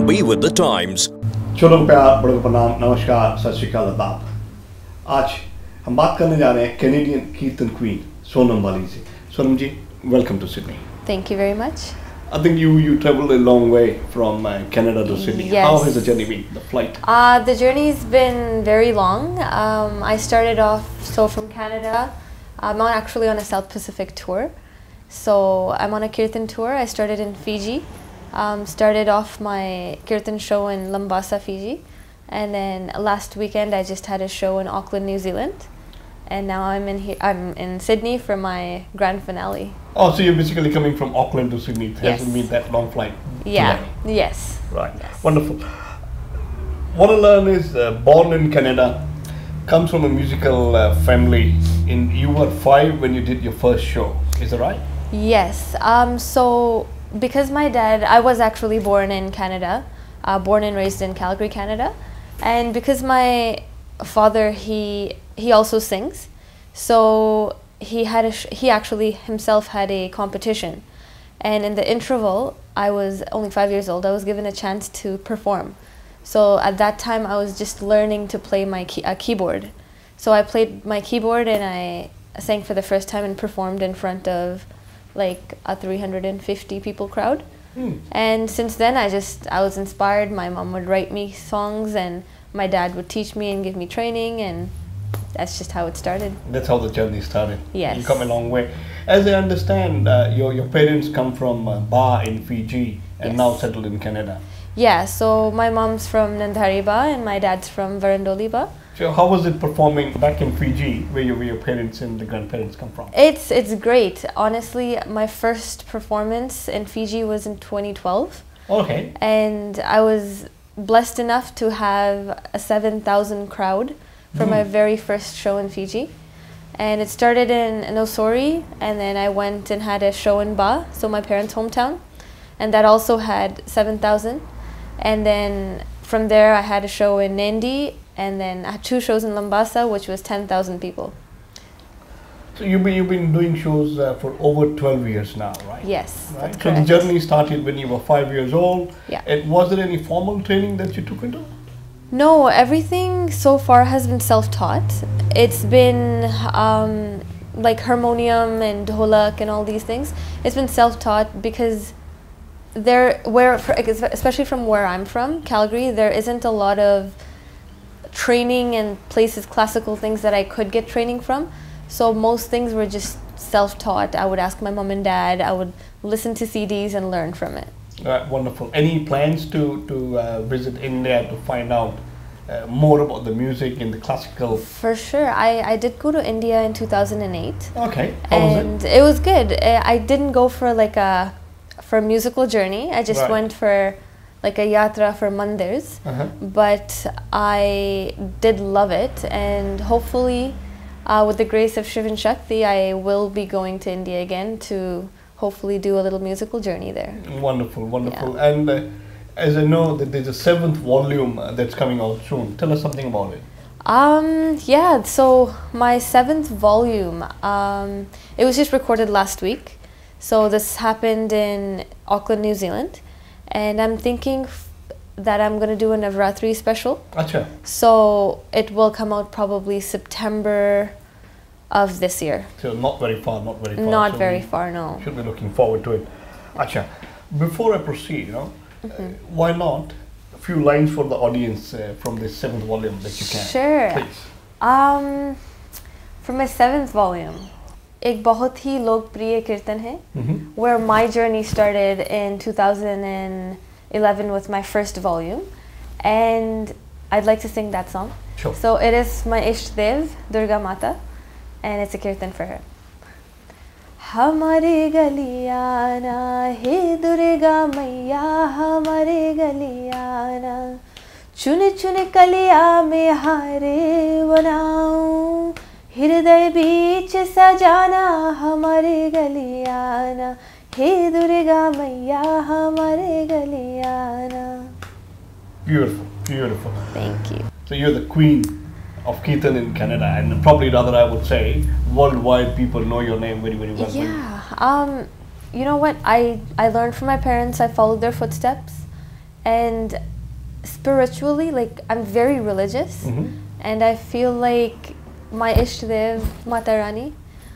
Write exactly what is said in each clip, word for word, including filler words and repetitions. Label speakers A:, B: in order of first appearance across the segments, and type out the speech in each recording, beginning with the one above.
A: be with the times.
B: छोटों को प्यार, बड़ों को प्रणाम, नमस्कार, सत श्री अकाल, आदाब। आज हम बात करने जा रहे हैं कैनेडियन कीर्तन क्वीन सोनम वाली से। सोनम जी, welcome to Sydney.
C: Thank you very much.
B: I think you you traveled a long way from uh, Canada to Sydney.
C: Yes.
B: How has the journey been? The flight?
C: Uh, the journey's been very long. Um, I started off so from Canada. I'm on actually on a South Pacific tour. So I'm on a Kirtan tour. I started in Fiji. Um, started off my Kirtan show in Lambasa, Fiji. And then last weekend I just had a show in Auckland, New Zealand. And now I'm in here. I'm in Sydney for my grand finale.
B: Oh, so you're basically coming from Auckland to Sydney. It
C: Yes.
B: hasn't been that long flight.
C: Yeah.
B: today.
C: Yes.
B: Right.
C: Yes.
B: Wonderful. What I learned is, uh, born in Canada, comes from a musical uh, family. In you were five when you did your first show. Is that right?
C: Yes. Um, so because my dad, I was actually born in Canada, uh, born and raised in Calgary, Canada, and because my father he he also sings, so he had a sh he actually himself had a competition, and in the interval, I was only five years old. I was given a chance to perform. So at that time, I was just learning to play my key, uh, keyboard. So I played my keyboard and I sang for the first time and performed in front of like a three hundred fifty people crowd.
B: Hmm.
C: And since then, I just I was inspired. My mom would write me songs, and my dad would teach me and give me training, and that's just how it started.
B: That's how the journey started.
C: Yes.
B: You come a long way. As I understand, uh, your your parents come from uh, Ba in Fiji and
C: Yes.
B: now settled in Canada.
C: Yeah, so my mom's from Nandhariba and my dad's from Varandoliba.
B: So how was it performing back in Fiji, where your, where your parents and the grandparents come from?
C: It's it's great. Honestly, my first performance in Fiji was in twenty twelve.
B: Okay.
C: And I was blessed enough to have a seven thousand crowd for
B: Mm.
C: my very first show in Fiji. And it started in Nosori, and then I went and had a show in Ba, so my parents' hometown, and that also had seven thousand. And then from there I had a show in Nandi, and then I had two shows in Lambasa, which was ten thousand people.
B: So you've been, you've been doing shows uh, for over twelve years now, right?
C: Yes,
B: Right.
C: that's
B: So the
C: correct.
B: journey started when you were five years old.
C: Yeah.
B: And was there any formal training that you took into?
C: No, everything so far has been self-taught. It's been um, like harmonium and dholak and all these things. It's been self-taught because there, where, for- especially from where I'm from, Calgary, there isn't a lot of training and places, classical things that I could get training from. So most things were just self-taught. I would ask my mom and dad. I would listen to C Ds and learn from it.
B: Uh, wonderful. Any plans to to uh, visit India to find out uh, more about the music and the classical?
C: For sure. I, I did go to India in two thousand eight.
B: Okay. How was it?
C: And it was good. Uh, I didn't go for like a for a musical journey. I just
B: Right.
C: went for like a yatra for mandirs.
B: Uh-huh.
C: But I did love it, and hopefully, uh, with the grace of Shiv and Shakti, I will be going to India again to hopefully do a little musical journey there.
B: Wonderful, wonderful. And uh, as I know that there's a seventh volume uh, that's coming out soon. Tell us something about it.
C: Um, yeah, so my seventh volume, um, it was just recorded last week. So this happened in Auckland, New Zealand. And I'm thinking f that I'm going to do a Navratri special.
B: Acha.
C: So it will come out probably September of this year.
B: So not very far, not very far.
C: Not
B: So
C: very
B: we
C: far, no.
B: Should be looking forward to it. Acha. Before I proceed, you know, uh, why not a few lines for the audience uh, from this seventh volume that you can?
C: Sure.
B: Please.
C: Um, for my seventh volume, एक बहुत ही लोकप्रिय कीर्तन है,
B: Mhm.
C: where my journey started in two thousand eleven with my first volume, and I'd like to sing that song.
B: Sure.
C: So it is my Ishdev, Durga Mata, and it's a kirtan for her. हमारे गलियाना हे दुर्गा मैया हमारे गलियाना चुन चुन कलिया में हारे बनाऊं हृदय बीच सजाना हमारे गलियाना हे दुर्गा मैया हमारे गलियाना.
B: Beautiful, beautiful.
C: Thank you.
B: So you're the queen of Kirtan in Canada, and probably rather I would say worldwide people know your name very, very well.
C: Yeah. Um, you know what? I, I learned from my parents. I followed their footsteps. And spiritually, like, I'm very religious,
B: Mhm.
C: and I feel like my Ishtadev, Mata Rani,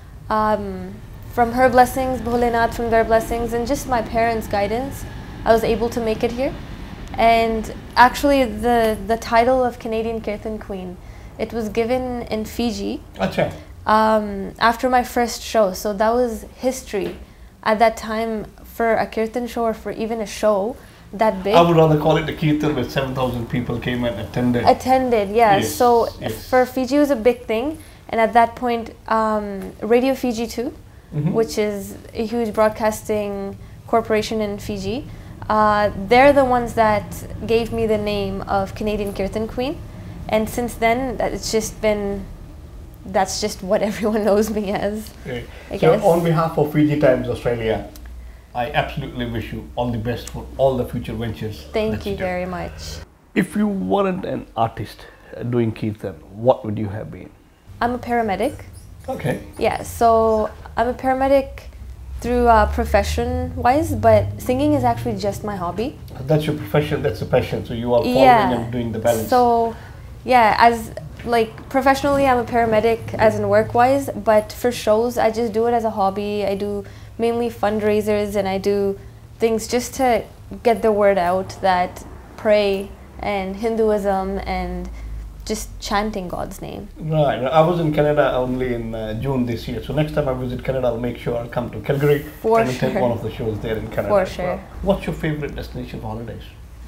C: um, from her blessings, Bholenath from their blessings, and just my parents' guidance, I was able to make it here. And actually, the, the title of Canadian Kirtan Queen, it was given in Fiji
B: Acha.
C: um, after my first show. So that was history at that time for a Kirtan show, or for even a show that big.
B: I would rather call it a Kirtan where seven thousand people came and attended.
C: Attended, yeah.
B: Yes,
C: So
B: yes.
C: for Fiji, it was a big thing. And at that point, um, Radio Fiji two,
B: Mhm.
C: which is a huge broadcasting corporation in Fiji, uh, they're the ones that gave me the name of Canadian Kirtan Queen. And since then, that it's just been, that's just what everyone knows me as.
B: Okay.
C: I
B: So
C: guess.
B: on behalf of Fiji Times Australia, I absolutely wish you all the best for all the future ventures.
C: Thank
B: that
C: you
B: do.
C: very much.
B: If you weren't an artist uh, doing Kirtan, what would you have been?
C: I'm a paramedic.
B: Okay.
C: Yeah, so I'm a paramedic through uh, profession-wise, but singing is actually just my hobby.
B: That's your profession, that's a passion, so you are following
C: Yeah.
B: and doing the balance.
C: So, yeah, as like professionally, I'm a paramedic as in work-wise, but for shows, I just do it as a hobby. I do mainly fundraisers, and I do things just to get the word out that pray and Hinduism and just chanting God's name.
B: Right. I was in Canada only in uh, June this year, so next time I visit Canada, I'll make sure I'll come to Calgary
C: For
B: and attend
C: sure.
B: one of the shows there in Canada.
C: For
B: as well.
C: sure.
B: What's your favorite destination for holidays?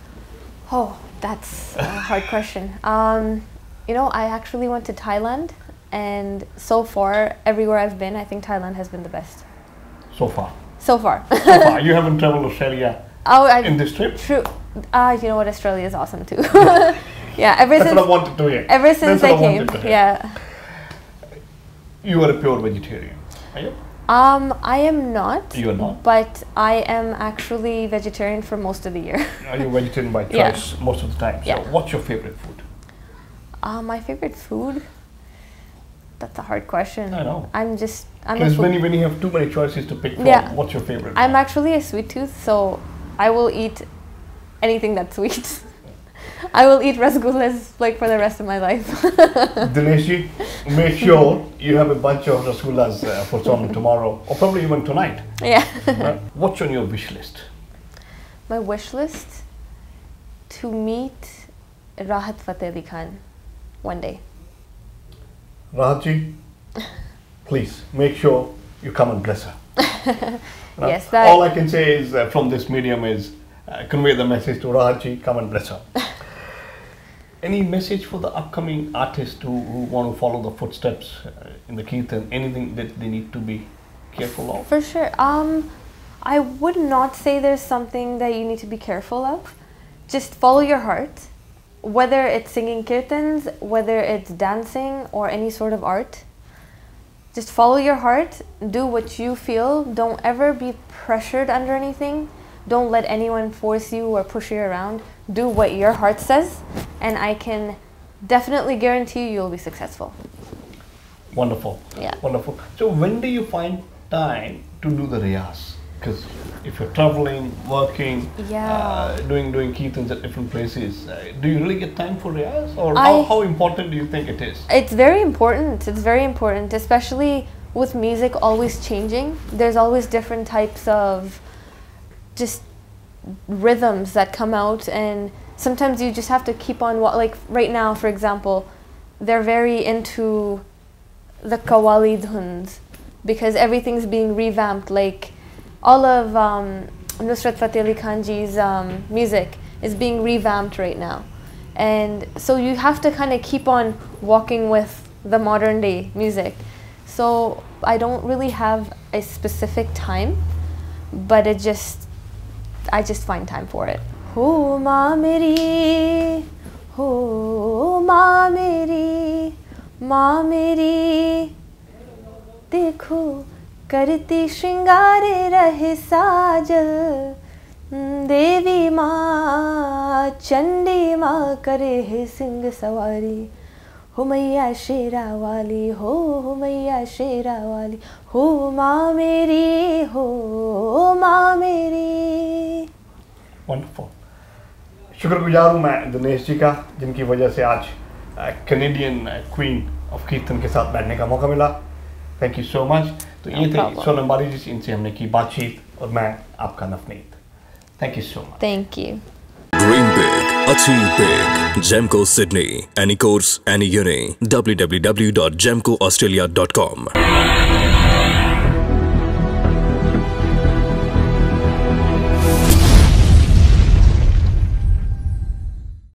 C: Oh, that's a hard question. Um, you know, I actually went to Thailand, and so far, everywhere I've been, I think Thailand has been the best.
B: So far.
C: So far.
B: So far. You haven't traveled Australia
C: Oh, I,
B: in this trip?
C: true. Uh, you know what? Australia is awesome too. Yeah, ever
B: That's
C: since
B: what I wanted to hear.
C: ever since
B: That's
C: I
B: what I
C: came,
B: wanted to hear.
C: yeah.
B: You are a pure vegetarian, are you?
C: Um, I am not.
B: You are not?
C: But I am actually vegetarian for most of the year.
B: Are you vegetarian by
C: Yeah.
B: choice most of the time? So
C: Yeah.
B: what's your favorite food?
C: Uh, my favorite food? That's a hard question.
B: I know.
C: I'm just I'm a
B: Because
C: food-
B: when you, when you have too many choices to pick from,
C: Yeah.
B: what's your favorite?
C: I'm
B: one?
C: actually a sweet tooth, so I will eat anything that's sweet. I will eat rasgullas like for the rest of my life.
B: Dineshji, make sure you have a bunch of rasgullas uh, for Sonam tomorrow, or probably even tonight.
C: Yeah.
B: Right? What's on your wish list?
C: My wish list to meet Rahat Fateh Ali Khan one day.
B: Rahatji, please make sure you come and bless her. Right?
C: Yes, that-
B: All I can say is uh, from this medium is uh, convey the message to Rahatji, come and bless her. Any message for the upcoming artists who, who want to follow the footsteps uh, in the Kirtan? Anything that they need to be careful of?
C: For sure. Um, I would not say there's something that you need to be careful of. Just follow your heart. Whether it's singing kirtans, whether it's dancing or any sort of art. Just follow your heart, do what you feel. Don't ever be pressured under anything. Don't let anyone force you or push you around. Do what your heart says, and I can definitely guarantee you you'll be successful.
B: Wonderful.
C: Yeah.
B: Wonderful. So when do you find time to do the riyas? Because if you're traveling, working,
C: Yeah.
B: uh, doing doing kirtans at different places, uh, do you really get time for riyas? Or
C: I-
B: how, how important do you think it is?
C: It's very important. It's very important, especially with music always changing. There's always different types of just rhythms that come out, and sometimes you just have to keep on what, like right now, for example, they're very into the Qawwali dhuns because everything's being revamped. Like all of um, Nusrat Fateh Ali Khan ji's um, music is being revamped right now. And so you have to kind of keep on walking with the modern day music. So I don't really have a specific time, but it just, I just find time for it. Ho ma meri, ho ma meri, ma meri, dekho karti shringare rahe sajal, Devi ma Chandi ma kare hai singh sawari, ho maiya shera wali, ho ho maiya shera wali, ho ma meri, ho ma meri.
B: Wonderful. शुक्रगुजार हूँ मैं दिनेश जी का, जिनकी वजह से आज Canadian queen of कीर्तन के साथ बैठने का मौका मिला। Thank you so much. तो ये थे सोनम बाली जी, इनसे हमने की बातचीत और मैं आपका Navneet. Thank you so much.
C: Thank you.
A: Dream big, achieve big. Gemco Sydney. Any course, any uni. w w w dot gemco australia dot com